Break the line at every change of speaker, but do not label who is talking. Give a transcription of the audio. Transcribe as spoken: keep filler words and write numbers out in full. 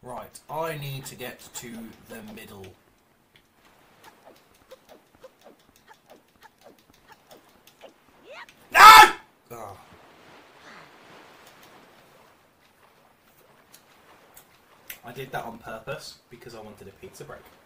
Right, I need to get to the middle. No! Oh. I did that on purpose because I wanted a pizza break.